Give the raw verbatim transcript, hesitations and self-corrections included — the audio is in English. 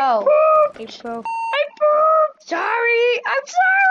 Oh. Hey, Pro. I pooped. Sorry. I'm sorry.